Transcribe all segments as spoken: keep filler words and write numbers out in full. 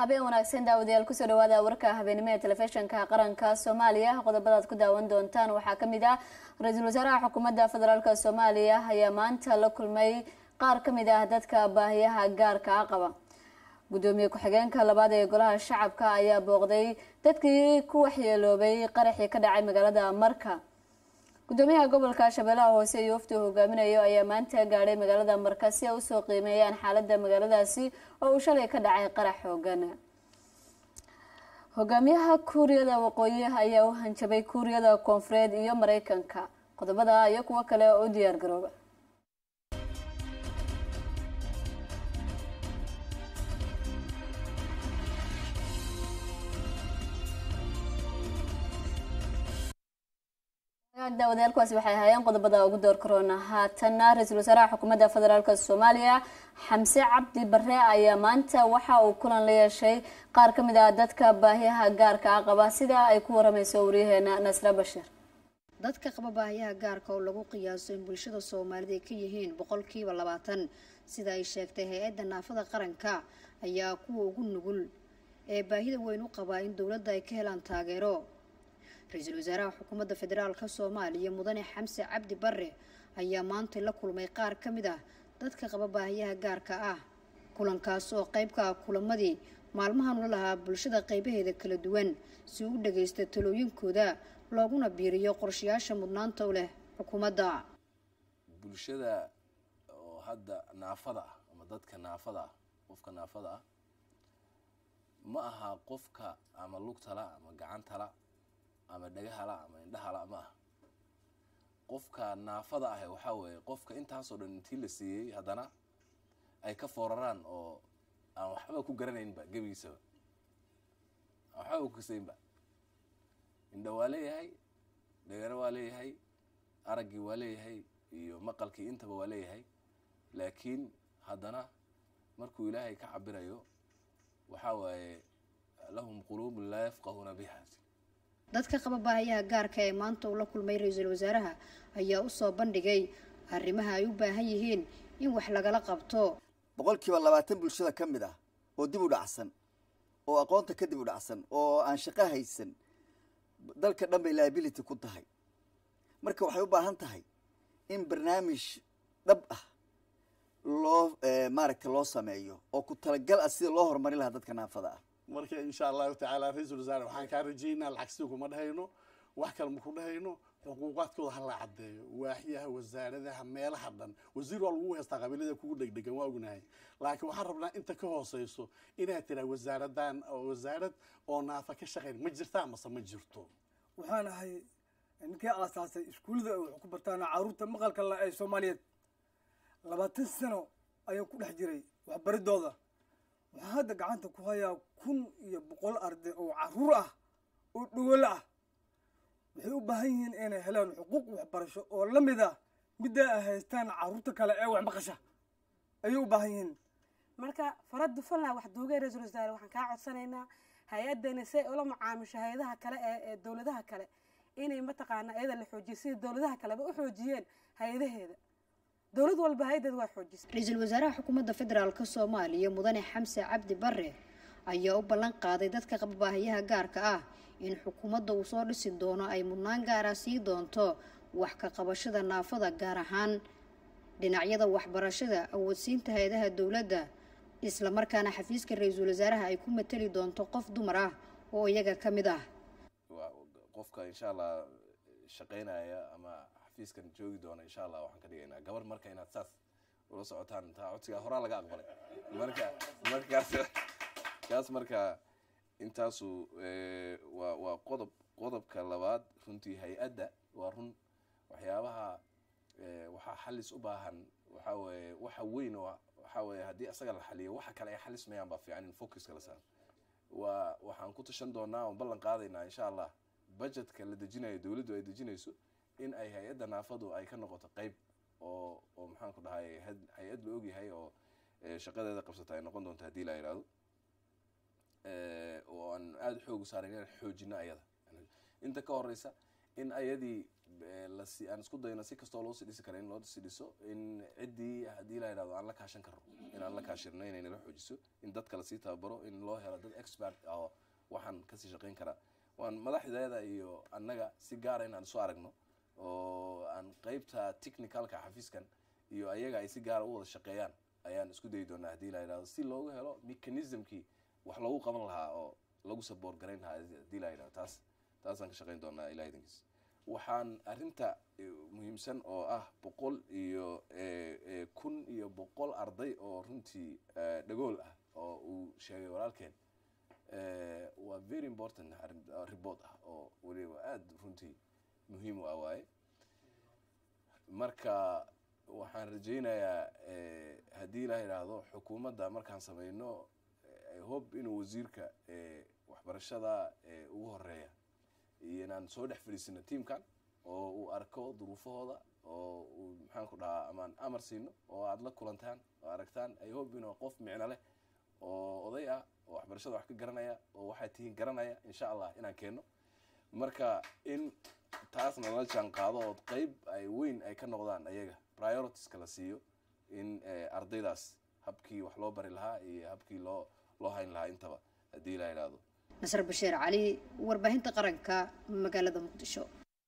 habeen wanaagsan daawadayaal ku soo dhawaada warka habeenimo ee telefishinka qaranka Soomaaliya qodobada ku daawan doontaan waxaa kamid ah ra'iisul wasaaraha xukuumadda federaalka Soomaaliya ayaa maanta la kulmay qaar kamid ah dadka baahiyaha gaarka ah qaba gudoomiye ku-xigeenka labaad ee golaha shacabka ayaa booqday dadkii ku waxyeeloobay qaraxii ka dhacay magaalada Marka gudoomiyaha gobolka Shabeellaha Hoose iyo wafdi hogaaminayo ayaa maanta gaaray magaalada Marka si ay u soo qiimeeyaan xaaladda magaaladaasi oo uu shalay ka dhacay qarax xooggan hogaamiyaha Kuuriyada Waqooyi ayaa u hanjabay Kuuriyada Koonfureed iyo Mareykanka qodobada iyo kuwa kale oo diyaar garooba daawadayaal kuwaasi waxay hayeen qodobada ugu door corona haatana ra'iisul wasaaraha xukuumadda federaalka Soomaaliya Xamse Cabdi Barre ayaa maanta waxa uu kulan la yeeshay qaar kamid ah dadka baahiyaha gaarka ah qaba sida ay ku waramayso wariyaheena Nasra Bashir dadka qaba baahiyaha gaarka oo lagu qiyaaso in bulshada Soomaaliyeed ay ka yihiin boqolkiiba labaatan sida ay sheegtay hay'adda naafada qaranka ayaa kuwa ugu nugul ee baahida weyn u qaba in dawladda ay ka helaan taageero ra'iisul wasaaraha xukuumadda federaalka Soomaaliya mudane Xamse Cabdi Barre ayaa maanta la kulmay qaar kamid ah dadka qaba baahiyaha gaarka ah kulankaas oo qayb ka ah kulamadii maalmahan la lahaa bulshada qaybaheeda kala duwan si uu dhageysto talooyinkooda looguna biiriyo qorshayaasha mudnaanta u leh xukuumadda bulshada oo hadda naafada ama dadka naafada qofka naafada ma aha qofka ama lugtala ama gacantala ama dhagahala ama indhahala ma aha qofka naafada ah waxa weeye qofka intaas oo dhan intii la siiyay hadana ay ka fooraraan oo aan waxba ku garanayn ba gabiisa waxa uu ku saynba indha waa leeyahay dhagana waa leeyahay araggi waa leeyahay iyo maqalkii intaba waa leeyahay laakiin hadana markuu Ilaahay ka cabirayo waxa weeye lahum qulubun la yafqahuna biha dadka qaba baahiyaha gaarka ee maanta uu la kulmay ra'iisul wasaaraha ayaa u soo bandhigay arrimaha ay u baahan yihiin in wax lagala qabto boqolkiiba labaatan bulshada kamid ah oo dib u dhacsan oo aqoonta ka dib u dhacsan oo aan shaqo haysan dalka dhan bay liability ku tahay marka waxay u baahan tahay in barnaamij dhab ah loo maaragtay loo sameeyo oo ku talagal ah sida loo horumarin lahaa dadka naafada ah marka insha Allah ta'ala ra'iisul wasaare waxaan ka rajeynaa lacagsi kuma dhahayno wax kale ma ku dhahayno xuquuqaadkooda hal la cadeeyo waaxiyaha wasaaradaha meelaha dhan wasiir waa lagu heestaa qabiilada kugu dhagdhagan waa ognahay laakiin waxaan rabnaa inta ka hooseyso inay tira wasaaradan oo wasaarad oo naafa ka shaqeyn ma jirta ama ma jirto waxaan ahay ninkii aasaasay iskuulada wax ku bartaan caruurta maqalka la ee Soomaaliyeed labaatan sano ayaan ku dhex jiray waxbaridooda waxaa hadda gacanta ku hayaa kun iyo boqol arday oo caruur ah oo dhawal ah waxay u baahan yihiin inay helaan xuquuq waxbarasho oo la mid ah midda ay haystaan caruurta kale ee wax maqasha ayay u baahan yihiin marka faradu falna wax duugay ra'iisul wasaare waxaan ka codsanaynaa hay'adana si ay ula macaamisho hay'adaha kale ee dawladaha kale inay mataqaana ayada la xoojiyo si dawladaha kale u xoojiyeen hay'adaheeda dawlad walba hay'adda waa xoojisay ra'iisul wasaaraha xukuumadda federaalka Soomaaliya mudane Xamse Cabdi Barre ayaa u ballan qaaday dadka qaba baahiyaha gaarka ah in xukuumadda uu soo dhisi doono ay mudnaan gaar ah sii doonto wax ka qabashada naafada gaar ahaan dhinacyada waxbarashada awoodsiinta hay'adaha dawladda isla markaana xafiiska ra'iisul wasaaraha ay ku matali doonto qof dumar ah oo iyaga kamid ah qofka insha Allah shaqeynaya ama xafiiskan joogi doona insha Allah waxaan ka dhigaynaa gabar marka inaad saas ula socotaan inta codsiga hore laga aqbalay marka markaas kaas marka intaasu waa waa qodob qodobka labaad runtii hay'adda waa run waxyaabaha waxa xalis u baahan waxa weeye waxa weyn waxa weeye hadii asaga la xaliyo waxa kale ay xalismayaan ba fiican in focus kala saaro waa waxaan ku tashan doonaa oo ballan qaadaynaa insha Allah budgetka la dejinayo dawladdu ay dejinayso in ay hay'adda naafadu ay ka noqoto qayb oo oo maxaan ku dhahay hay'ad la og yahay oo shaqadeeda qabsata ay noqon doonto hadii la yiraahdo ee oo aan aad xoog u saarin in xoojina ayada inta ka horeysa in ayadii la si aan isku dayno si kastoo loo sii dhisi karo in loo sii dhiso in ciddii haddii la yidhahdo aan la kaashan karno in aan la kaashirno inay nala xoojiso in dadka lasii tababaro in loo helo dad expert ah oo waxaan kasii shaqayn karaa waan madaxdeeda iyo annaga si gaara in aan isu aragno oo aan qaybta technicalka xafiiskan iyo ayaga ay si gaara u wada shaqeeyaan ayaan isku dayi doonaa haddii la yidhahdo si loogu helo mechanismkii wax loogu qaban lahaa oo lagu support garayn lahaa haddii la yidhahdo taas taasaan ka shaqayn doonaa ilaa idankiis waxaan arrinta muhiimsan oo ah boqol iyo kun iyo boqol arday oo runtii dhagool ah oo uu sheegay walaalkeen waa very important report ah oo weliba aada runtii muhiim u ah waaye marka waxaan rajaynayaa haddii la yidhaahdo xukuumadda markaan sameyno hope inuu wasiirka waxbarashada ugu horeeya iyo inaan soo dhex fadhiisino tiamkan oo uu arko duruufahooda oo uu maxaan ku dhahaa amaan amar siino oo aada la kulantaan oo aragtaan I hope inuu qof micno leh oo oday ah oo waxbarashada wax ka garanaya oo waxay tihiin garanaya insha allah inaan keeno marka in taasna la jaan qaado oo qayb ay weyn ay ka noqdaan ayaga prioritiska la siiyo in ardaydaas habkii wax loo bari lahaa iyo habkii loo loo hayn lahaa intaba haddii la yidhaahdo nasr bashiir cali warbaahinta qaranka magaalada muqdisho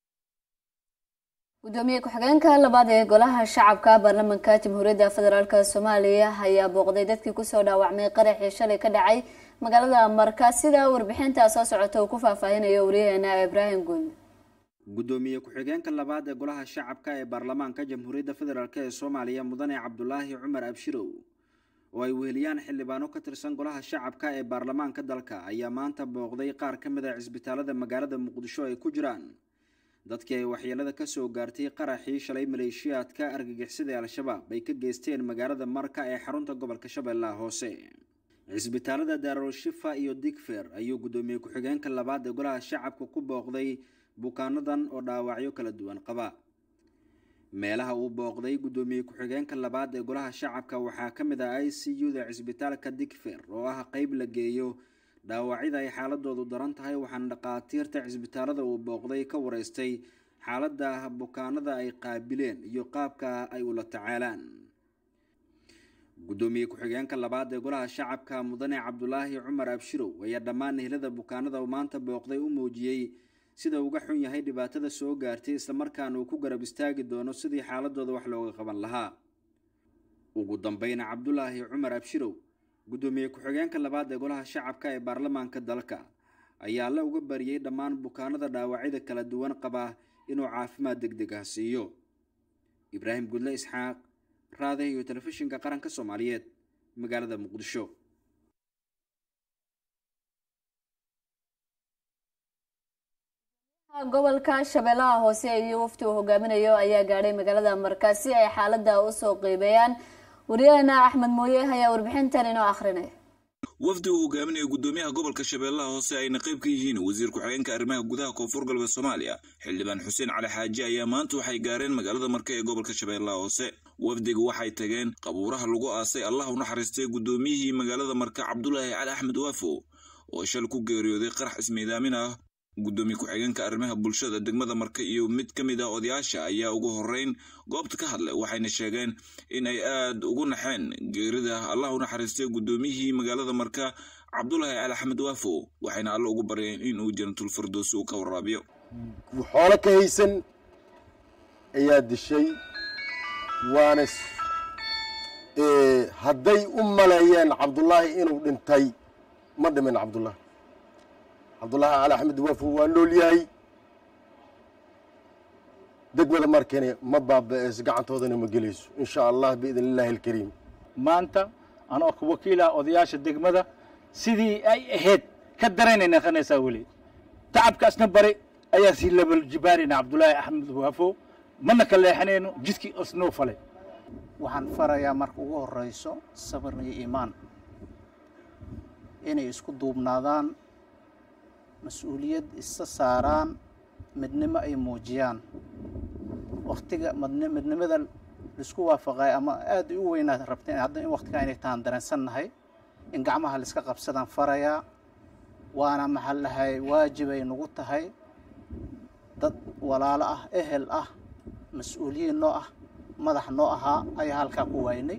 gudoomiye ku-xigeenka labaad ee golaha shacabka baarlamaanka jamhuuriyadda federaalk soomaaliya ayaa booqday dadkii kusoo dhaawacmay qaraxii shalay ka dhacay magaalada marka sida warbixinta soo socota uu ku faahfaahinayo wariyaheena ibraahim guul gudoomiye ku-xigeenka labaad ee golaha shacabka ee baarlamaanka jamhuuriyadda federaalk ee soomaaliya mudane cabdulaahi cumar abshirow oo ay weheliyaan xildhibaano ka tirsan golaha shacabka ee baarlamaanka dalka ayaa maanta booqday qaar ka mid ah cisbitaalada magaalada muqdisho ay ku jiraan dadkii ay waxyeelada ka soo gaartay qaraxii shalay maleeshiyaadka argagixisada al-shabaab ay ka geysteen magaalada marka ee xarunta gobolka shabeellaha hoose cisbitaalada daarul shifa iyo digfer ayuu gudoomiye ku-xigeenka labaad ee golaha shacabka ku booqday bukaanadan oo dhaawacyo kala duwan qaba meelaha uu booqday gudoomiye ku-xigeenka labaad ee golaha shacabka waxaa ka mid ah I C U-da cisbitaalka digfer oo ah qayb la geeyo dhaawacyada ay xaaladoodu daran tahay waxaana dhaqaatiirta cisbitaalada uu booqday ka wareystay xaaladda bukaanada ay qaabileen iyo qaabka ay ula tacaalaan gudoomiye ku-xigeenka labaad ee golaha shacabka mudane cabdulaahi cumar abshirow ayaa dhammaan ehelada bukaanada uu maanta booqday u muujiyey sida uga xun yahay dhibaatada soo gaartay islamarkaana uu ku garab istaagi doono sidii xaaladooda wax looga qaban lahaa ugu dambeyna cabdulaahi cumar abshirow gudoomiye ku-xigeenka labaad ee golaha shacabka ee baarlamaanka dalka ayaa la uga bariyey dhammaan bukaanada dhaawacyada kala duwan qaba inuu caafimaad degdeg ah siiyo ibraahim gudle isxaaq raadiyo iyo telefishinka qaranka soomaaliyeed magaalada muqdisho gobolka shabeellaha hoose iyo wafti uu hogaaminayo ayaa gaadhay magaalada marka si ay xaalada usoo qiimeeyaan wariyahana axmed mooye ayaa warbixintan inoo akhrinaya wafdi uu hogaaminayo gudoomiyaha gobolka shabeellaha hoose ayna qayb ka yihiin wasiir ku-xigeenka arrimaha gudaha koonfur galbeed soomaaliya xildhibaan xuseen cali xaaji ayaa maanta waxay gaareen magaalada marka ee gobolka shabeellaha hoose wafdiga waxay tageen qabuuraha lagu aasay allah u naxariistay gudoomiyihii magaalada marka cabdulaahi cali axmed waafo oo shal ku geeriyooday qarax ismiidaamin ah gudoomiye ku-xigeenka arrimaha bulshada degmada marka iyo mid ka mid ah odayaasha ayaa ugu horeyn goobta ka hadlay waxayna sheegeen in ay aada ugu naxeen geerida allah u naxariistay gudoomiyihii magaalada marka cabdulaahi cali axmed waafo waxayna alla ugu baryeen inuu jannatul firdaws uu ka waraabiyo xoolo ka haysan ayaa dishay waana hadday u maleeyeen cabdulaahi inuu dhintay ma dhimin cabdulaahi cabdulaahi cali axmed waafo waa nool yahay degmada markane ma baaba-ees gacantoodana ma gelayso insha allah biidn illaahi alkariim maanta anoo wakiila odayaasha degmada sidii ay ahayd ka daraynayna qanaysaa weli tacabkaasna bari ayaa sii labal jibaarina cabdulaahi axmed waafo mana ka leexanayno jidkii osnoo falay waxaan farayaa marka ugu horeyso sabir iyo iimaan inay isku duubnaadaan mas-uuliyad isa saaraan midnimo ay muujiyaan waqtiga midnimada laisku waafaqay ama aad u weynaad rabteen hadda in waqtiga inay tahan dareensannahay in gacmaha la iska qabsadaan farayaa waana maxaa lahay waajib ay nagu tahay dad walaalo ah ehel ah mas-uuliyiin noo ah madax noo ahaa ayaa halkaa ku waynay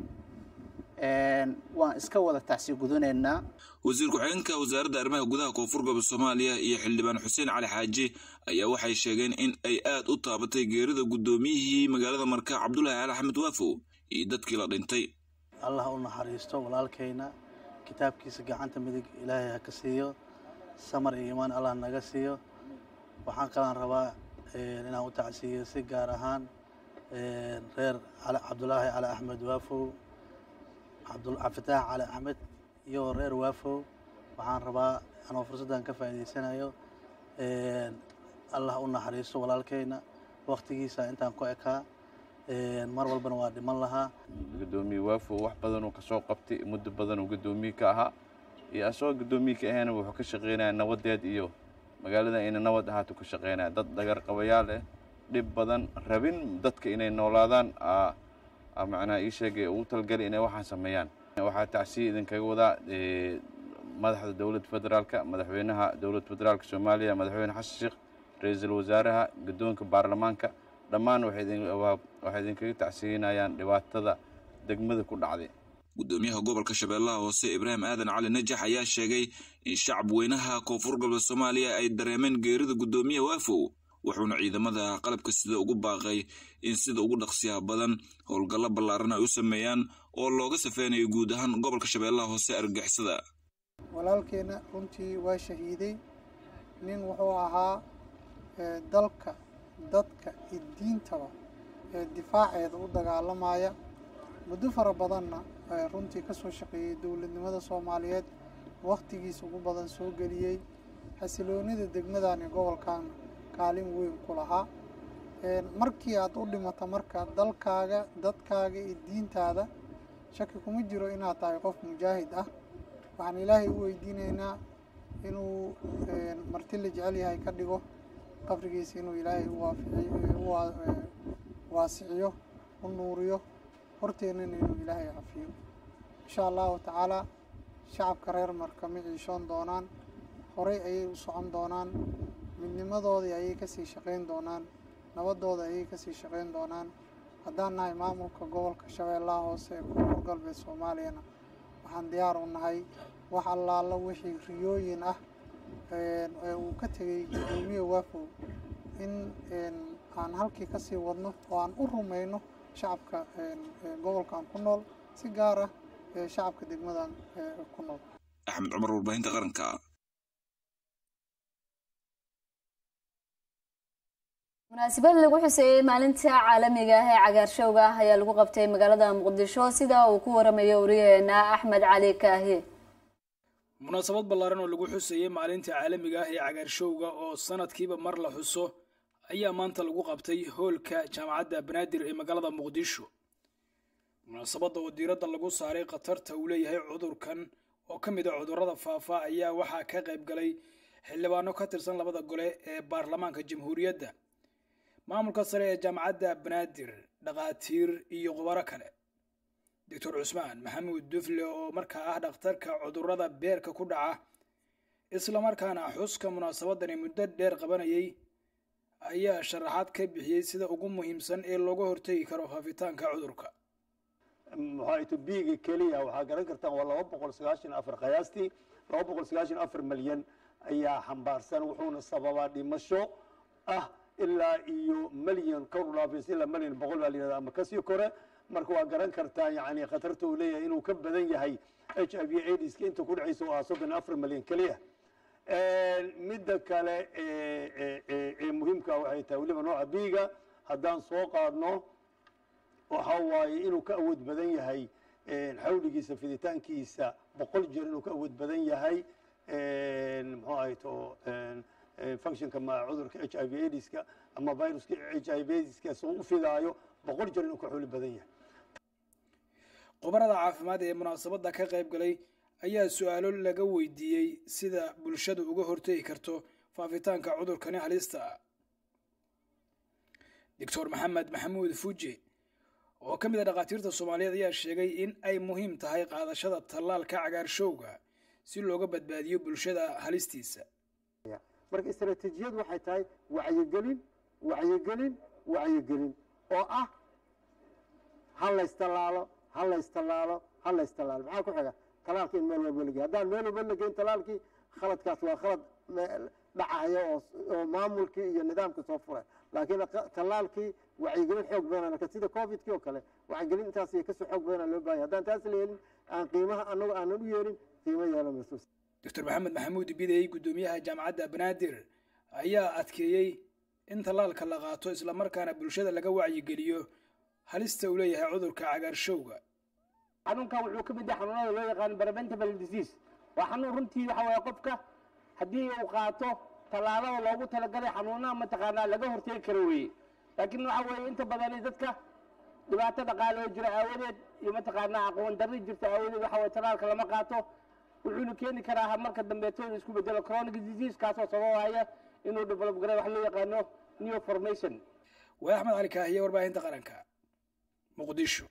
waan iska wada tacsi gudanaynaa. wasiir ku-xigeenka wasaaradda arrimaha gudaha koonfur galbeed Soomaaliya iyo xildhibaan Xuseen Cali Xaaji ayaa waxay sheegeen in ay aad u taabatay geerida gudoomiyihii magaalada Marka Cabdullaahi Cali Axmed Waafo iyo dadkii la dhintay. Allah u naxariisto walaalkeena kitaabkiisa gacanta midig Ilaahay ha ka siiyo samar iyo iimaan Allah naga siiyo. waxaan kalaan rabaa inaan u tacsiiyo si gaar ahaan reer Cabdullaahi Cali Axmed Waafo Cabdul Fataax Cali Axmed iyo reer Waafo waxaan rabaa anoo fursadan ka faa'iideysanayo Allah u naxariisto walaalkeena waqtigiisa intaan ku ekaa mar walbana waa dhiman lahaa. gudoomiye Waafo wax badan oo ka soo qabtay muddo badan oo gudoomiye ka ahaa iyo asoo gudoomiye ka ahayna wuxuu ka shaqeynayaa nabadeed iyo magaalada inay nabad ahaato ka shaqeynaya dad dhagar qabayaal ah dhib badan rabin dadka inay noolaadaan aa macnaa ii sheegay uu talgalay inay waxaan sameeyaan. waxaa tacsiye idinkaga wadaa madaxda dowladda federaalka madaxweynaha dowladda federaalka Soomaaliya madaxweyne Xasan Sheekh ra'iisul wasaaraha gudoonka baarlamaanka dhammaan waxay idinkaga tacsiinayaan dhibaatada degmada ku dhacday. gudoomiyaha gobolka Shabeellaha Hoose Ibraahim Aadan Cali Najax ayaa sheegay in shacab weynaha koonfur galbeed Soomaaliya ay dareemeen geerida gudoomiyaha Waafo wuxuuna ciidamada qalabka sida ugu baaqay in sida ugu dhaqsiyaha badan howlgallo ballaaran ay u sameeyaan oo looga safeynayo guud ahaan gobolka Shabeellaha Hoose argagixisada. walaalkeena runtii waa shahiiday nin wuxuu ahaa dalka dadka diintaba difaaceeda u dagaalamaya muddo fara badanna runtii ka soo shaqeeyay dowladnimada Soomaaliyeed waqtigiisa ugu badan soo galiyay xasiloonida degmadan ee gobolkan kaalin weyn ku lahaa. markii aad u dhimato marka dalkaaga dadkaaga iyo diintaada shaki kuma jiro inaad tahay qof mujaahid ah. waxaan Ilaahay u weydiinaynaa inuu marti la jecel yahay ka dhigo qabrigiisa inuu Ilaahay u waasiciyo u nuuriyo horteenana inuu Ilaahay cafiyo insha Allahu tacaala. shacabka reer Marka ma ciishoon doonaan horey ayay u socon doonaan midnimadooda ayay ka sii shaqeyn doonaan nabadooda ayay ka sii shaqeyn doonaan. haddaan nahay maamulka gobolka Shabeellaha Hoose ee koonfur galbeed Soomaaliyana waxaan diyaar u nahay wax allaala wixii riyooyin ah ee uu ka tegay gudoomiye Waafo in aan halkii ka sii wadno oo aan u rumayno shacabka gobolkan ku nool si gaar ah shacabka degmadan ku nool. Axmed Cumar warbaahinta qaranka. munaasabad lagu xuseeyay maalinta caalamiga ah ee cagaarshowga ah ayaa lagu qabtay magaalada Muqdisho sida uu ku waramayo wariyeena Axmed Cali Kaahi. munaasabad ballaaran oo lagu xuseeyay maalinta caalamiga ah ee cagaarshowga oo sanadkiiba mar la xuso ayaa maanta lagu qabtay hoolka jaamacadda Banaadir ee magaalada Muqdisho. munaasabadda oo diiradda lagu saaray khatarta uu leeyahay cudurkan oo ka mid ah cudurrada faafa ayaa waxaa ka qayb galay xildhibaano ka tirsan labada gole ee baarlamaanka jamhuuriyadda maamulka sare ee jaamacadda Banaadir dhaqaatiir iyo khubaro kale. Doctor Cusmaan Maxamuud Dufle oo markaa ah dhakhtarka cudurrada beerka ku dhaca isla markaana xuska munaasabadani muddo dheer qabanayay ayaa sharaxaad ka bixiyay sida ugu muhiimsan ee looga hortagi karo faafitaanka cudurka. maxaa biiga kaliya waxaa garan kartaan waa laba boqol sagaashan iyo afar qiyaastii laba boqol sagaashan iyo afar malyan ayaa xambaarsan wuxuuna sababaa dhimasho ah ilaa iyo malyan kor u dhaafaysa ilaa malyan boqol baa la yidhahdaa ama kasii kore. marka waa garan kartaa yani khatarta uu leeyahay inuu ka badan yahay h i v aids inta ku dhacaysa oo ah soddon iyo afar malyan keliya. midda kale ee muhiimka waxay tahay weliba nooca biiga haddaan soo qaadno waxa waaye inuu ka awood badan yahay xawligiisa fiditaankiisa boqol jeer inuu ka awood badan yahay muxuu ahay to functionka ma cudurka h i v aids-ka ama viruska h i v aids-ka soo u fidaayo boqol jeer inuu ka xawli badan yahay. khubarada caafimaad ee munaasabadda ka qayb galay ayaa su-aalo laga weydiiyey sida bulshadu uga hortagi karto faafitaanka cudurkani halista ah. Doctor Maxamed Maxamuud Fuuje oo ka mid ah dhaqaatiirta Soomaaliyeed ayaa sheegay in ay muhiim tahay qaadashada tallaalka cagaarshowga si looga badbaadiyo bulshada halistiisa. marka istaraatiijiyadu waxay tahay wacyigelin wacyigelin wacyigelin oo ah ha la istallaalo ha la istallaalo ha la istallaalo maxaa ku xiga talaalkii in meel walba la geeyo haddaan meel walba la geyn talaalkii khaladkaas waa khalad dhacaya oo oo maamulkii iyo nidaamka soo furay laakiin talaalkii wacyigelin xoog badan ka sida covidkii oo kale wacyigelin intaas iyo kasoo xoog badan loo baahay haddaan taas la yeelin aan qiimaha anagu aanan u yeelin qiimo yeelamayso doctor maxamed maxamuud bidey guddoomiyaha jaamacadda banaadir ayaa adkeeyey in talaalka la qaato isla markaana bulshada laga wacyigeliyo halista uu leeyahay cudurka cagaarshowga xanuunkan wuxuu ka mid yahay xanuunada loo yaqaan preventable disease waa xanuun runtii waxa weeye qofka haddii uu qaato tallaalada loogu talagalay xanuunaha mataqaanaa laga hortegi karo weeye laakiin waxa weeye inta badan dadka dhibaato dhaqaale oo jira aawadeed iyo mataqaanaa aqoon darri jirta aawadeed waxa weeye tallaalka lama qaato wuxuuna keeni karaa marka dambeetooda isku bedelo chronic disease kaasoo sababaya inuu develop garay wax loo yaqaano new formation waa axmed cali kaahiye warbaahinta qaranka muqdisho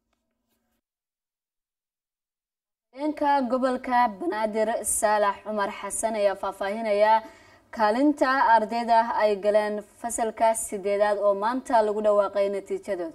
haweenka gobolka banaadir saalax cumar xasan ayaa faahfaahinaya kaalinta ardayda ay galeen fasalka sideedaad oo maanta lagu dhawaaqay natiijadooda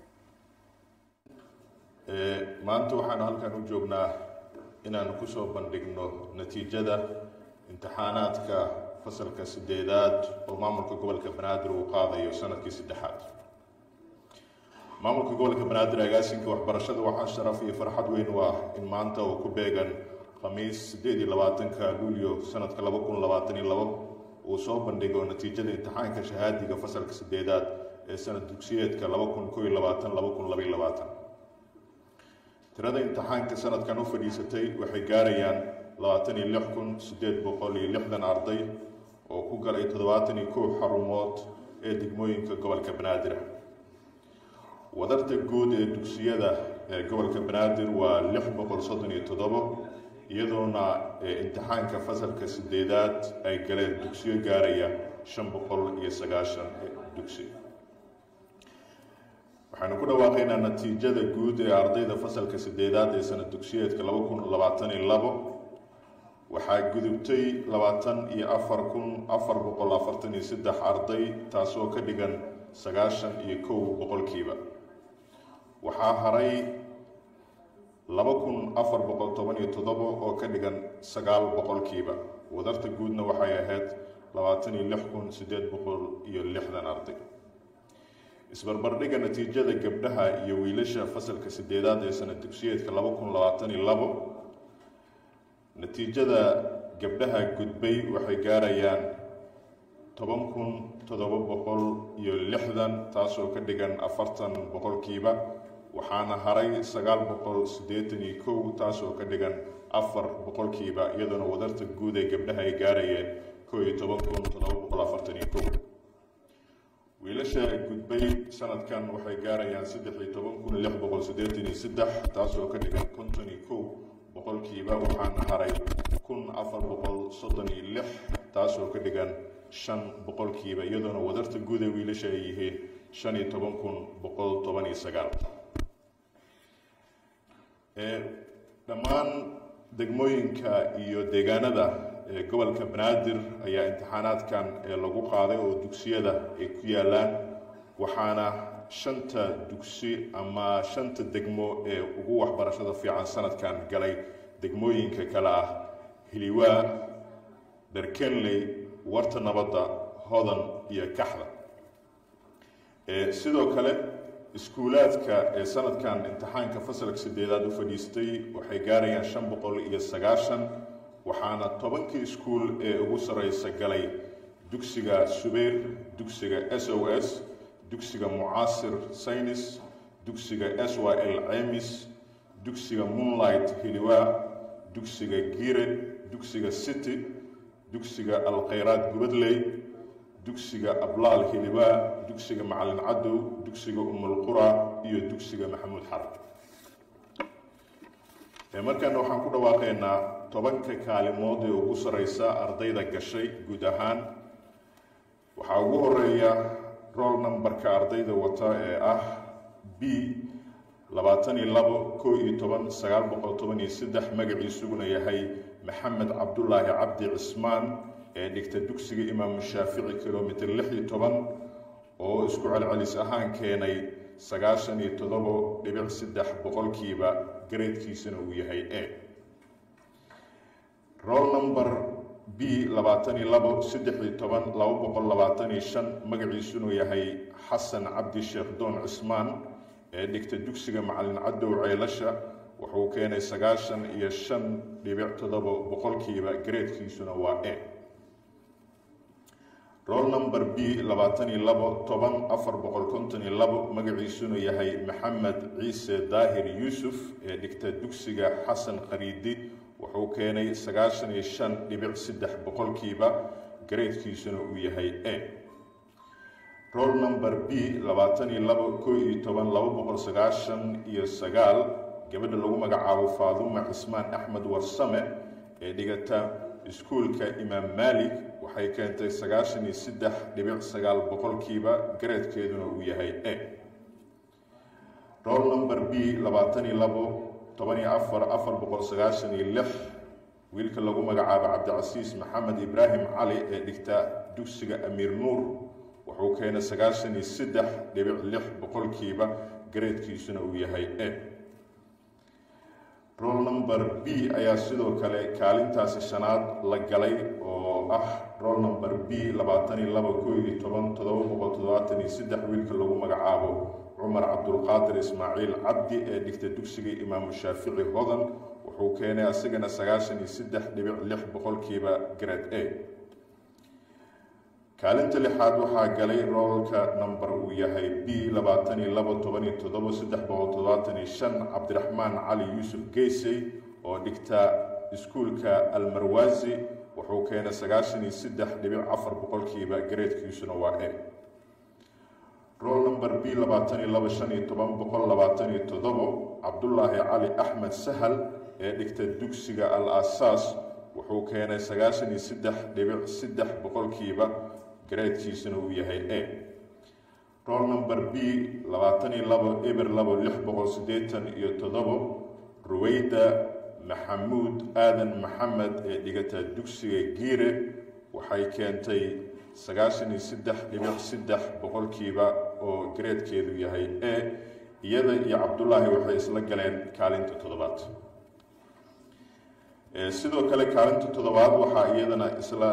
maanta waxaan halkan u joognaa inaan ku soo bandhigno natiijada imtixaanaadka fasalka sideedaad oo maamulka gobolka banaadir uu qaadayo sanadkii saddexaad maamulka gobolka banaadir agaasinka waxbarashada waxaa sharaf iyo farxad weyn u ah in maanta oo ku beegan khamiis sideed iyo labaatanka luulyo sanadka laba kun labaatan iyo labo uu soo bandhigo natiijada imtixaanka shahaadiga fasalka sideedaad ee sanad dugsiyeedka laba kun koo iyo labaatan laba kun laba iyo labaatan tirada imtixaanka sanadkan u fadhiisatay waxay gaarayaan labaatan iyo lix kun sideed boqol iyo lixdan arday oo ku galay toddobaatan iyo kow xarumood ee degmooyinka gobolka banaadir wadarta guud ee dugsiyada ee gobolka banaadir waa lix boqol soddon iyo toddobo iyadoona imtixaanka fasalka sideedaad ay galeen dugsiyo gaaraya shan boqol iyo sagaashan dugsi waxaanu ku dhawaaqaynaa natiijada guud ee ardayda fasalka sideedaad ee sanad dugsiyeedka laba kun labaatan iyo labo waxaa gudubtay labaatan iyo afar kun afar boqol afartan iyo saddex arday taasoo ka dhigan sagaashan iyo kow boqolkiiba waxaa haray laba kun afar boqol toban iyo toddobo oo ka dhigan sagaal boqolkiiba wadarta guudna waxay ahayd labaatan iyo lix kun sideed boqol iyo lixdan arday isbarbardhiga natiijada gabdhaha iyo wiilasha fasalka sideedaad ee sanad dugsiyeedka laba kun labaatan iyo labo natiijada gabdhaha gudbay waxay gaarayaan toban kun toddoba boqol iyo lixdan taasoo ka dhigan afartan boqolkiiba waxaana haray sagaal boqol siddeetan iyo kow taasoo ka dhigan afar boqolkiiba iyadoona wadarta guud ee gabdhaha ay gaarayeen koo iyo toban kun toddoba boqol afartan iyo kow wiilasha gudbay sanadkan waxay gaarayaan saddex iyo toban kun lix boqol siddeetan iyo saddex taasoo ka dhigan konton iyo kow boqolkiiba waxaana haray kun afar boqol soddon iyo lix taasoo ka dhigan shan boqolkiiba iyadoona wadarta guud ee wiilasha ay yihiin shan iyo toban kun boqol toban iyo sagaal dhammaan degmooyinka iyo deegaanada ee gobolka banaadir ayaa imtixaanaadkan ee lagu qaaday oo dugsiyada ay ku yaalaan waxaana shanta dugsi ama shanta degmo ee ugu waxbarashada fiican sanadkan galay degmooyinka kale ah hiliwaa dharkenley warta nabadda hodan iyo kaxda sidoo kale iskuulaadka ee sanadkan imtixaanka fasalka sideedaad u fadhiistay waxay gaarayaan shan boqol iyo sagaashan waxaana tobankii iskuul ee ugu sareysa galay dugsiga subayr dugsiga s o s dugsiga mucaasir saynis dugsiga s y l cemis dugsiga moonlight hiliwaa dugsiga giire dugsiga city dugsiga alkhayraad gubadley dugsiga ablaal hiliwaa dugsiga macalin cadow dugsiga umulqura iyo dugsiga maxamuud xarab markan waxaan ku dhawaaqaynaa tobanka kaalimood ee ugu sareysa ardayda gashay guud ahaan waxaa ugu horeeya roll numberka ardayda wata ee ah b labaatan iyo labo koo iyo toban sagaal boqol toban iyo saddex magaciisuguna yahay maxamed cabdulaahi cabdi cismaan ee dhigta dugsiga imaamu shaafici kilomitr lix iyo toban oo isku celcelis ahaan keenay sagaashan iyo toddobo dhibic saddex boqolkiiba gareedkiisana uu yahay e. roll number b labaatan iyo labo saddex iyo toban laba boqol labaatan iyo shan magaciisuna yahay xasan cabdi sheekh doon cismaan ee dhigta dugsiga macalin cadow ceelasha wuxuu keenay sagaashan iyo shan dhibic toddoba boqolkiiba gareedkiisuna waa e. roll number b labaatan iyo labo toban afar boqol konton iyo labo magaciisuna yahay maxamed ciise daahir yuusuf ee dhigta dugsiga xasan qariidi wuxuu keenay sagaashan iyo shan dhibic saddex boqolkiiba gareedkiisuna uu yahay e. roll number b labaatan iyo labo koo iyo toban laba boqol sagaashan iyo sagaal gabadha lagu magacaabo faaduma cismaan axmed warsame ee dhigata iskuulka imaam maalik waxay keentay sagaashan iyo saddex dhibic sagaal boqolkiiba gareedkeeduna uu yahay e. roll number b labaatan iyo labo toban iyo afar afar boqol sagaashan iyo lix wiilka lagu magacaabo cabdicasiis maxamed ibraahim cali ee dhigta dugsiga amiir nuur wuxuu keenay sagaashan iyo saddex dhibic lix boqolkiiba gareedkiisuna uu yahay e. roll number b ayaa sidoo kale kaalintaasi shanaad la galay oo ah roll number b labaatan iyo labo koo iyo toban toddoba boqol toddobaatan iyo saddex wiilka lagu magacaabo cumar cabdulqaadir ismaaciil cabdi ee dhigta dugsiga imaamu shaafici hodan wuxuu keenay asagana sagaashan iyo saddex dhibic lix boqolkiiba grade a. kaalinta lixaad waxaa galay roolka number uu yahay b labaatan iyo labo toban iyo toddoba saddex boqol toddobaatan iyo shan cabdiraxmaan cali yuusuf geysey oo dhigta iskuulka almarwaasi wuxuu keenay sagaashan iyo saddex dhibic afar boqolkiiba gareedkiisuna waa e. roll number b labaatan iyo labo shan iyo toban boqol labaatan iyo toddobo cabdulaahi cali axmed sahal ee dhigta dugsiga al asaas wuxuu keenay sagaashan iyo saddex dhibic saddex boqolkiiba gareedkiisuna uu yahay e. roll number b labaatan iyo labo eber labo lix boqol siddeetan iyo toddobo ruweyda maxamuud aadan maxamed ee dhigata dugsiga giire waxay keentay sagaashan iyo saddex dhibic saddex boqolkiiba oo gareedkeedu yahay e. iyada iyo cabdulaahi waxay isla galeen kaalinta toddobaad. sidoo kale kaalinta toddobaad waxaa iyadana isla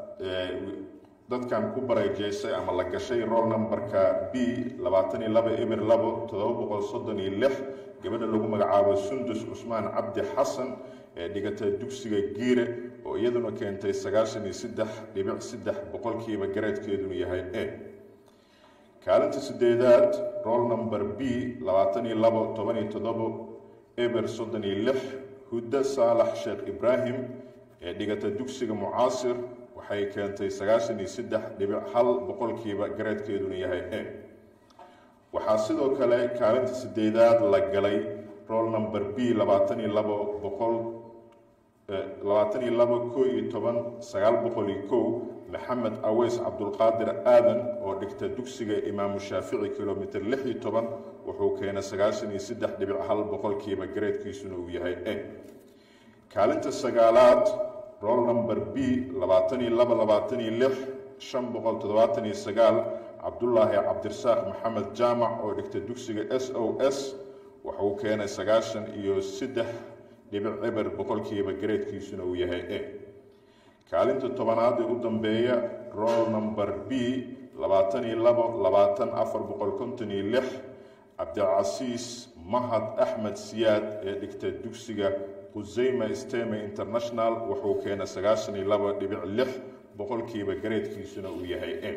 dadkan ku bareejeysay ama la gashay roll numberka b labaatan iyo labo eber labo toddoba boqol soddon iyo lix gabadha lagu magacaabo sundus cusmaan cabdi xasan ee dhigata dugsiga giire oo iyaduna keentay sagaashan iyo saddex dhibic saddex boqolkiiba gareedkeeduna yahay e. kaalinta sideedaad roll number b labaatan iyo labo toban iyo toddobo eber soddon iyo lix hudda saalax sheekh ibraahim ee dhigata dugsiga mucaasir waxay keentay sagaashan iyo saddex dhibic hal boqolkiiba gareedkeeduna yahay e. waxaa sidoo kale kaalinta sideedaad la galay roll number b labaatan iyo labo boqol labaatan iyo labo koo iyo toban sagaal boqol iyo kow maxamed aweys cabdulqaadir aadan oo dhigta dugsiga imaamu shaafici kilomitr lix iyo toban wuxuu keenay sagaashan iyo saddex dhibic hal boqolkiiba gareedkiisuna uu yahay e. kaalinta sagaalaad roll number b labaatan iyo labo labaatan iyo lix shan boqol toddobaatan iyo sagaal cabdulaahi cabdirasaaq maxamed jaamac oo dhigta dugsiga s o s wuxuu keenay sagaashan iyo saddex dhibic eber boqolkiiba gareedkiisuna uu yahay e. kaalinta tobanaad ee u dambeeya roll number b labaatan iyo labo labaatan afar boqol konton iyo lix cabdicasiis mahad axmed siyaad ee dhigta dugsiga qusayma steme international wuxuu keenay sagaashan iyo labo dhibic lix boqolkiiba gareedkiisuna uu yahay e.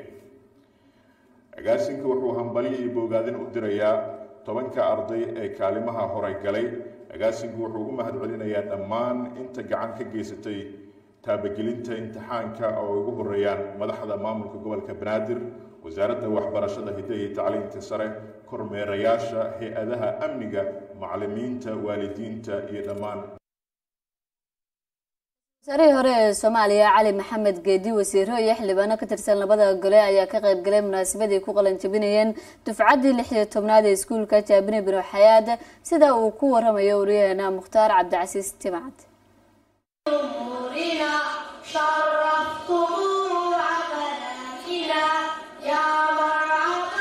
agaasinka wuxuu hambalyo iyo bogaadin u dirayaa tobanka arday ee kaalimaha hore galay. agaasinku wuxuu u mahad celinayaa dhammaan inta gacan ka geysatay taabagelinta imtixaanka oo ugu horeeyaan madaxda maamulka gobolka banaadir, wasaaradda waxbarashada hidaha iyo tacliinta sare, kormeerayaasha hay-adaha amniga, macallimiinta, waalidiinta iyo dhammaan wasaarihii hore ee Soomaaliya Cali Maxamed Geedi wasiiro iyo xildhibaano ka tirsan labada gole ayaa ka qayb galay munaasabadii ku qalan jabinayeen dufcadii lix iyo tobnaad ee iskuulka Jaabini Binu Xayaad sida uu ku waramayo wariyaheena Mukhtaar Cabdicasiis Timcad. شرفتم عملاتنا يا مرعى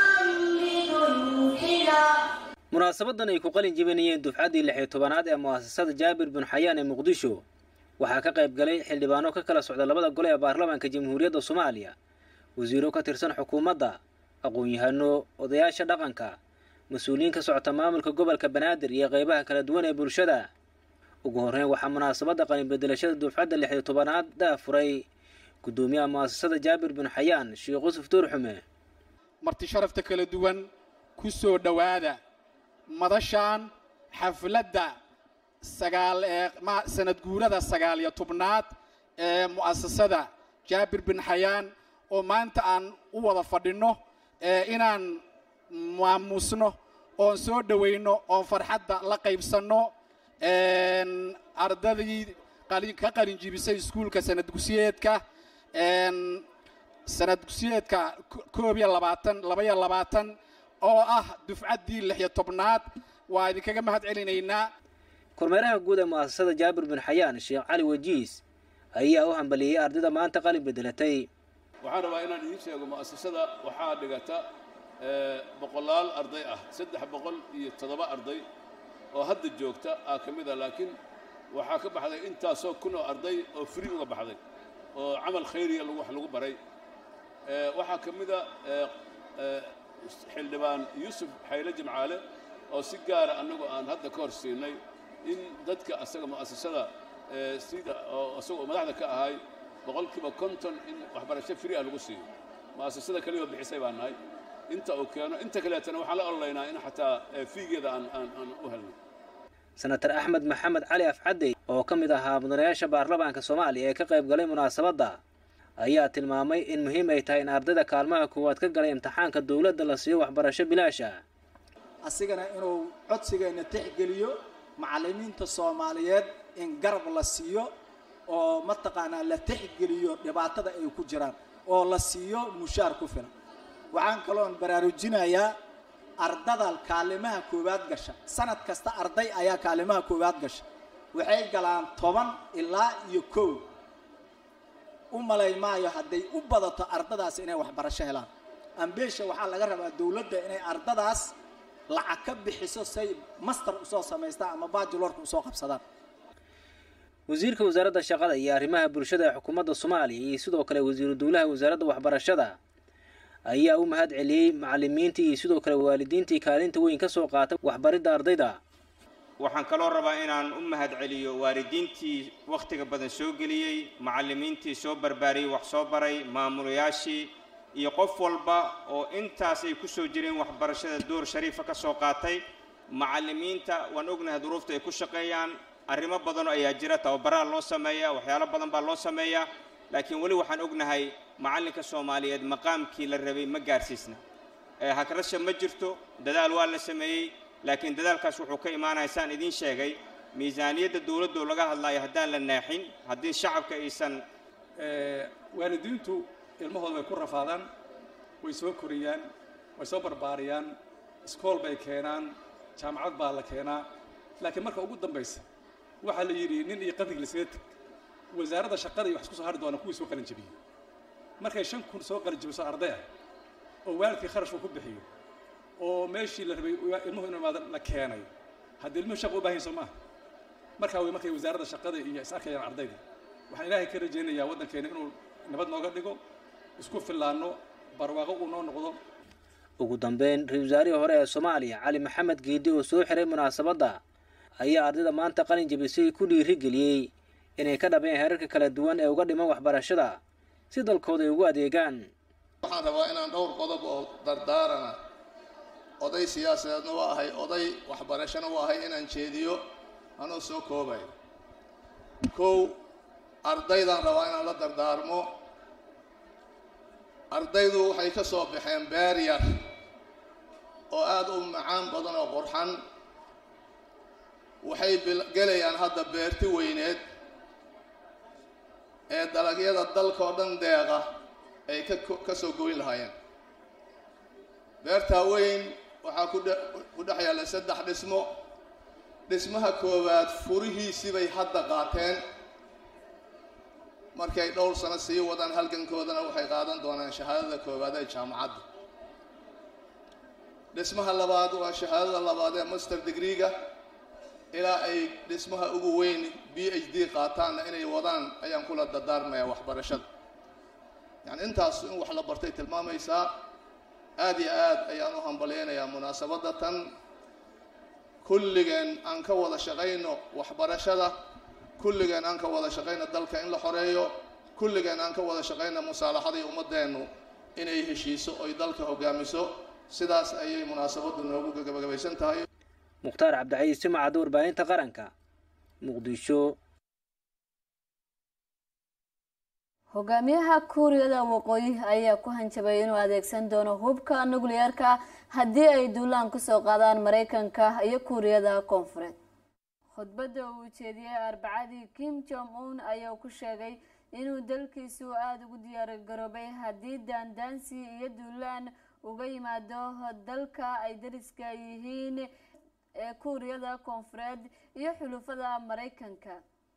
munaasabadan ay ku qalin jebinayeen dufcaddii lix iyo tobanaad ee mu'asasada jaabir bin xayaan ee muqdisho waxaa ka qayb galay xildhibaano ka kala socda labada gole ee baarlamaanka jamhuuriyadda soomaaliya wasiiro ka tirsan xukuumadda aqoon-yahano odayaasha dhaqanka mas-uuliyiin ka socota maamulka gobolka banaadir iyo qaybaha kala duwan ee bulshada ugu horreyn waxaa munaasabadda qalin bedelashada dufcadda lix iyo tobanaad daafuray gudoomiyaha mu'asasada jaabir bin xayaan sheekh yusuf tuurxume marti sharafta kala duwan ku soo dhowaada madashaan xafladda sagaal ee sanad guurada sagaal iyo tobnaad ee mu'asasada jaabir bin xayaan oo maanta aan u wada fadhinno inaan maamusno oon soo dhowayno oon farxadda la qaybsanno ardadii ka qalin jibisay iskuulka sanad dugsiyeedka sanad dugsiyeedka koob iyo labaatan laba iyo labaatan oo ah dufcaddii lix iyo tobnaad waa idinkaga mahad celinaynaa kormeeraha guud ee mu'asasada jaabir bin xayaan sheekh cali wajiis ayaa u hambaliyey ardayda maanta qalin bedelatay waxaan rabaa inaan idiin sheego mu'asasada waxaa dhigata boqolaal arday ah saddex boqol iyo toddoba arday oo hadda joogta aa ka mid ah laakiin waxaa ka baxday intaasoo kun oo arday oo free uga baxday oo camal khayriya lagu wax lagu baray waxaa ka mid a xildhibaan yuusuf xayle jimcaale oo si gaara annagu aan hadda ka hor siinay in dadka asaga mu'asasada sida oo asagoo madaxda ka ahay boqolkiiba konton in waxbarasho free ah lagu siiyo mu'asasada kaliya oo bixisay baan nahay inta uu keeno inta kaleetana waxaan la ololaynaa in xataa fiigeeda aan aan aan u helno senator axmed maxamed cali afcadey oo ka mid ahaa mudanayaasha baarlamaanka soomaaliya ee ka qayb galay munaasabadda ayaa tilmaamay in muhiim ay tahay in ardayda kaalmaha koowaad ka galay imtixaanka dowladda la siiyo waxbarasho bilaasha asigana inuu codsigeena tixgeliyo macallimiinta soomaaliyeed in garab la siiyo oo mataqaanaa la tixgeliyo dhibaatada ay ku jiraan oo la siiyo mushaar ku filan waxaan kaloon baraarujinayaa ardada kaalimaha koowaad gasha sanad kasta arday ayaa kaalimaha koowaad gasha waxay galaan toban ilaa iyo kow u malay maayo hadday u badato ardadaas inay waxbarasho helaan ambeesha waxaa laga rabaa dowladda inay ardadaas lacag ka bixiso say master usoo samaystaan ama bachelorka usoo qabsadaan wasiirka wasaaradda shaqada iyo arrimaha bulshada ee xukuumadda soomaaliya iyo sidoo kale wasiiru dowlaha wasaaradda waxbarashada ayaa u mahad celiyey macallimiintii iyo sidoo kale waalidiintii kaalinta weyn ka soo qaatay waxbaridda ardayda waxaan kaloo rabaa inaan u mahad celiyo waalidiintii wakhtiga badan soo geliyey macallimiintii soo barbaariyey wax soo baray maamulayaashii iyo qof walba oo intaas ay ku soo jireen waxbarashada door shariifa ka soo qaatay macallimiinta waan ognahay duruufta ay ku shaqeeyaan arrimo badan ayaa jira tababaraa loo sameeyaa waxyaalo badan baa loo sameeyaa laakiin weli waxaan ognahay macallinka soomaaliyeed maqaamkii la rabay ma gaarsiisna hagrasha ma jirto dadaal waa la sameeyey laakiin dadaalkaas wuxuu ka imaanaya saan idiin sheegay miisaaniyadda dowladda laga hadlayo haddaan la naaxin haddii shacabka aysan waalidiintu ilmahooda way ku rafaadaan way soo koriyaan way soo barbaariyaan iskool bay keenaan jaamacad baa la keenaa laakiin marka ugu dambaysa waxaa la yidhi nin iyo qabriga laskaga teg wasaaradda shaqada iyo wax isku soo hari doona kuwii soo qalin jebiyey markay shan kun soo qalin jebiso arday ah oo waalidkii kharash uu ku bixiyo oo meeshii la rabay ilmuhu inuu imaado la keenay haddii ilmuhu shaqo u baahan soo maaha markaa way markay wasaaradda shaqada iyo is arkayaan ardayda waxaan ilaahay ka rajaynayaa waddankeena inuu nabad nooga dhigo isku fillaanno barwaaqo uu noo noqdo ugu dambeyn ra-iisul wasaarihii hore ee soomaaliya cali maxamed geedi oo soo xiray munaasabadda ayaa ardayda maanta qalin jebisay ku dhiirigeliyey inay ka dhabeen heerarka kala duwan ee uga dhiman waxbarashada si dalkooda ay ugu adeegaan waxaan rabaa inaan dhowr qodob oo dardaarana oday siyaasadeedna waa ahay oday waxbarashana waa ahay inaan jeediyo anoo soo koobay kow ardaydaan rabaa inaan la dardaarmo ardaydu waxay ka soo baxeen beer yar oo aada u macaan badan oo qurxan waxay gelayaan hadda beerti weyneed ee dalagyada dalka oo dhan deeqa ay ka soo goyn lahaayeen beertaa weyn waxaa ku dhex yaalla saddex dhismo dhismaha koowaad furihiisii bay hadda qaateen markay dhowr sano sii wadaan halgankoodana waxay qaadan doonaan shahaadada koowaad ee jaamacadda dhismaha labaad waa shahaadada labaad ee master degree-ga ilaa ay dhismaha ugu weyn b h d qaataanna inay wadaan ayaan kula dardaarmayaa waxbarashada yani intaas in wax la bartay tilmaamaysaa aad iyo aad ayaan u hambalyaynayaa munaasabadda tan kulligeen aan ka wada shaqayno waxbarashada kulligeen aan ka wada shaqayno dalka in la xoreeyo kulligeen aan ka wada shaqayno musaalaxadii ummadeennu inay heshiiso oy dalka hogaamiso sidaas ayay munaasabaddu noogu gabagabaysan tahay mukhtaar cabdicasiis jimacada warbaahinta qaranka muqdisho hogaamiyaha kuuriyada waqooyi ayaa ku hanjabay inuu adeegsan doono hubka nukliyeerka haddii ay duulaan kusoo qaadaan maraykanka iyo kuuriyada koonfureed khudbadda uu jeediyey arbacadii Kim Jong Un ayaa ku sheegay inuu dalkiisu aad ugu diyaar garoobay haddii daandaansi iyo duulaan uga yimaado dalka ay dariska yihiin ee kuuriyada koonfureed iyo xulufada maraykanka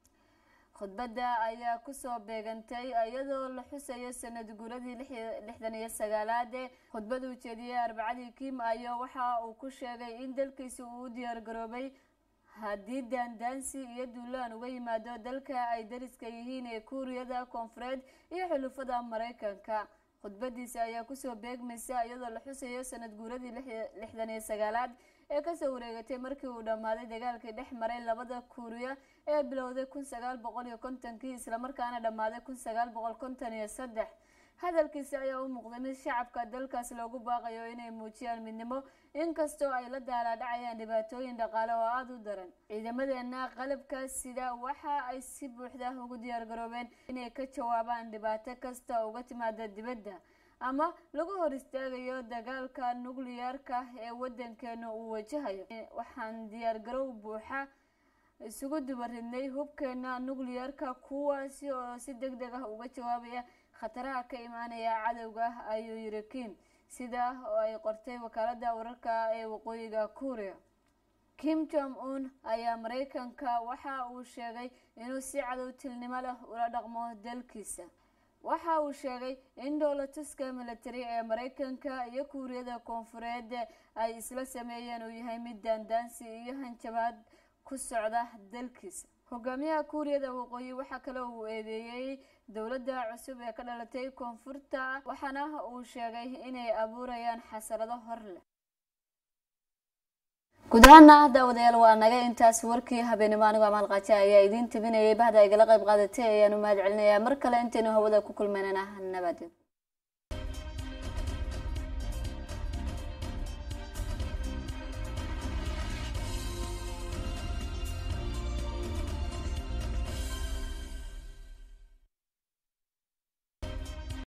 khudbadda ayaa kusoo beegantay iyadoo la xusayo sanad guuradii lixdan iyo sagaalaad khudbadda uu jeediyey arbacadii Kim ayaa waxa uu ku sheegay in dalkiisu uu diyaar garoobay haddii daandaansi iyo duulaan uga yimaado dalka ay dariska yihiin ee kuuriyada koonfureed iyo xulufada maraykanka khudbadiisa ayaa kusoo beegmaysa iyadoo la xusayo sanad guuradii lixdan iyo sagaalaad ee kasoo wareegatay markii uu dhammaaday dagaalkii dhex maray labada kuuriya ee bilowday kun sagaal boqol iyo kontonkii islamarkaana dhammaaday kun sagaal boqol konton iyo saddex hadalkiisa ayaa u muuqday mid shacabka dalkaas loogu baaqayo inay muujiyaan midnimo inkastoo ay la daalaadhacayaan dhibaatooyin dhaqaale oo aada u daran ciidamadeena qalabka sida waxa ay si buuxda ugu diyaar garoobeen inay ka jawaabaan dhibaato kasta uga timaada dibadda ama lagu hor istaagayo dagaalka nukliyeerka ee wadankeena uu wajahayo waxaan diyaar garow buuxa isugu dubaridnay hubkeena nukliyeerka kuwaasi oo si degdeg ah uga jawaabaya khataraha ka imaanaya cadowga ayuu yiri Kim sida oo ay qortay wakaaladda wararka ee waqooyiga Kuuriya Kim Jong Un ayaa Mareykanka waxa uu sheegay inuu si cadowtilnimo leh ula dhaqmo dalkiisa waxa uu sheegay in dowladtuska military ee Mareykanka iyo Kuuriyada Koonfureed ay isla sameeyeen uu yahay mid daandaansi iyo hanjabaad ku socda dalkiisa hogaamiyaha Kuuriyada waqooyi waxa kale uu eedeeyay dowladda cusub ee ka dhalatay koonfurta waxaana uu sheegay inay abuurayaan xasarado hor leh gudaana daawadayaal waa naga intaas warkii habeenimo anigu amal qaaja ayaa idin tabinayay bahda igala qayb qaadatay ayaan u mahad celinayaa mar kale intaynu hawada ku kulmeynana nabad